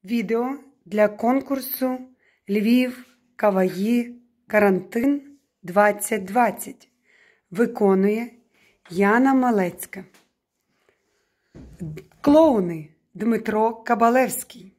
Відео для конкурсу Львів Каваї Карантин 2020 виконує Яна Малецька. Клоуни Дмитро Кабалевський,